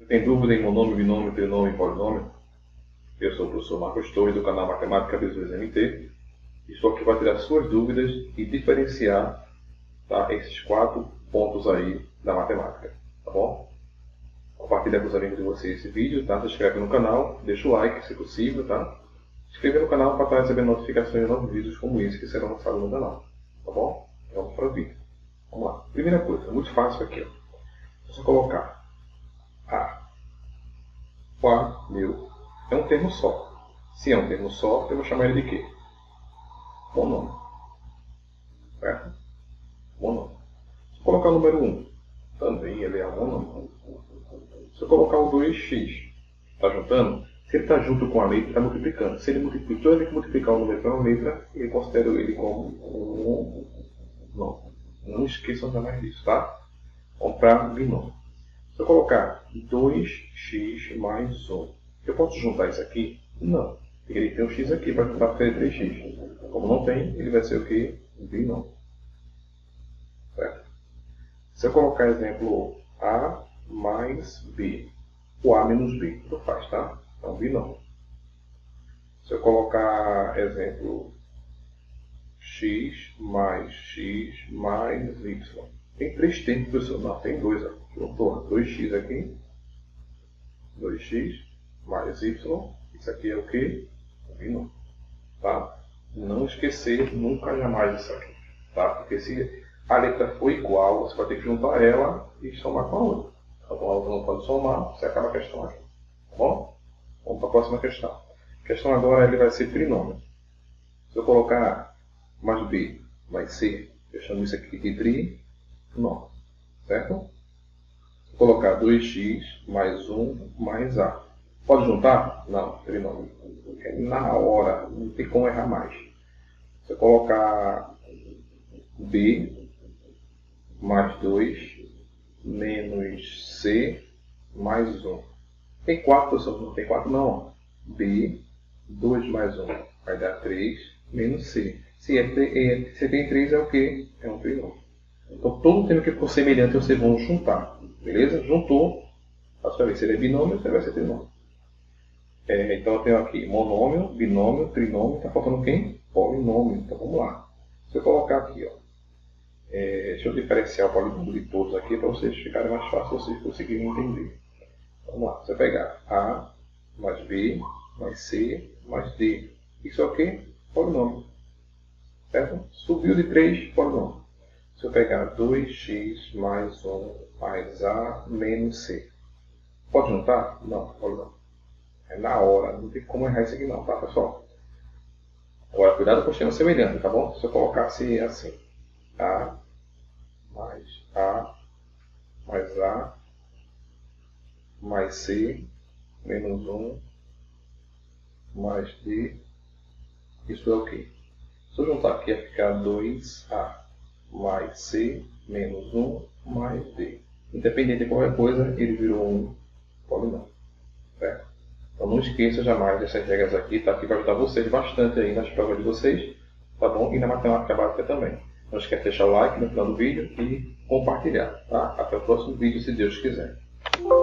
Tem dúvida em monômio, binômio, trinômio e polinômio? Eu sou o professor Marcos Torres, do canal Matemática Vezes MT. Estou aqui para tirar suas dúvidas e diferenciar, tá, esses 4 pontos aí da matemática, tá bom? Compartilha com os amigos de vocês esse vídeo, tá? Se inscreve no canal, deixa o like se possível, tá? Se inscreve no canal para estar recebendo notificações de novos vídeos como esse que serão lançados no canal, tá bom? Vamos para o vídeo. Vamos lá. Primeira coisa, muito fácil aqui, ó. É só colocar A, mil. É um termo só. Se é um termo só, eu vou chamar ele de quê? Monômio. Certo? Monômio. Se eu colocar o número 1, também ele é um monômio. Se eu colocar o 2x, está juntando? Se ele está junto com a letra, está multiplicando. Se ele multiplica, toda vez que multiplicar o número com uma letra, eu considero ele como um monômio. Não esqueçam jamais disso, tá? Vamos para binômio. Se eu colocar 2x mais 1, eu posso juntar isso aqui? Não. Ele tem um x aqui para juntar para ter 3x. Como não tem, ele vai ser o que? Binômio. Certo? Se eu colocar exemplo A mais B, o A menos B, tudo faz, tá? Então, binômio. Se eu colocar exemplo x mais y. Tem 3 termos, professor? Não, tem 2. Juntou 2x aqui, 2x mais y. Isso aqui é o que? Binômio. Tá? Não esquecer nunca jamais isso aqui. Tá? Porque se a letra for igual, você vai ter que juntar ela e somar com a outra. Então a outra não pode somar, você acaba a questão aqui. Tá bom? Vamos para a próxima questão. A questão agora ele vai ser trinômio. Se eu colocar A mais B mais C, eu chamo isso aqui de trinômio. Certo? Se eu colocar 2x mais 1 mais A. Pode juntar? Não, trinômio. É na hora, não tem como errar mais. Se eu colocar B mais 2 menos C mais 1. Tem 4, pessoal? Não tem 4 não. B, 2 mais 1 vai dar 3 menos C. Se tem 3 é o quê? É um trinômio. Então todo termo que for semelhante vocês vão juntar. Beleza? Juntou. Para ver se ele é binômio, você vai ser trinômio. Então eu tenho aqui monômio, binômio, trinômio. Está faltando quem? Polinômio. Então vamos lá. Se eu colocar aqui, ó, deixa eu diferenciar o polinômio de todos aqui para vocês ficarem mais fácil, vocês conseguirem entender. Vamos lá. Você vai pegar A mais B mais C mais D. Isso é o quê? Polinômio. Certo? Subiu de 3, polinômio. Se eu pegar 2x mais 1 mais A menos C. Pode juntar? Não, polinômio. É na hora, não tem como errar isso aqui não, tá, pessoal? Agora, cuidado com os termos semelhantes, tá bom? Se eu colocasse assim, A mais C menos 1 mais D, isso é o quê? Se eu juntar aqui, vai ficar 2A mais C menos 1 mais D. Independente de qualquer coisa, ele virou um polinômio. Certo? Então não esqueça jamais dessas regras aqui, tá? Que vai ajudar vocês bastante aí nas provas de vocês, tá bom? E na matemática básica também. Não esqueça de deixar o like no final do vídeo e compartilhar, tá? Até o próximo vídeo, se Deus quiser.